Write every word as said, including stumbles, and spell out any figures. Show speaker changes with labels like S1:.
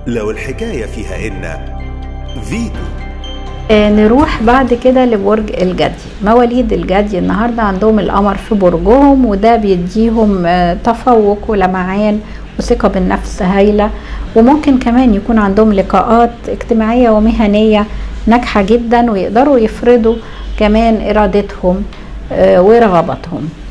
S1: لو الحكاية فيها إن فيتو.
S2: آه نروح بعد كده لبرج الجدي. مواليد الجدي النهارده عندهم القمر في برجهم، وده بيديهم آه تفوق ولمعان وثقة بالنفس هايلة، وممكن كمان يكون عندهم لقاءات اجتماعية ومهنية ناجحة جدا، ويقدروا يفرضوا كمان إرادتهم آه ورغباتهم.